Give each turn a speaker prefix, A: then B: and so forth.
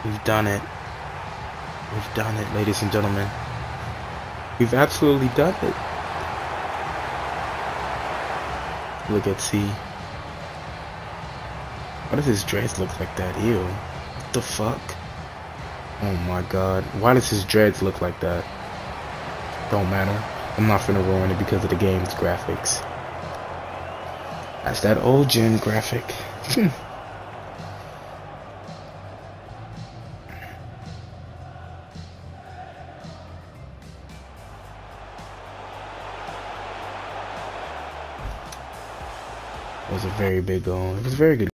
A: We've done it. We've done it, ladies and gentlemen. We've absolutely done it. Look at C. Why does his dreads look like that? Ew. What the fuck? Oh my god. Why does his dreads look like that? Don't matter. I'm not finna ruin it because of the game's graphics. That's that old gen graphic. It was a very big goal. It was a very good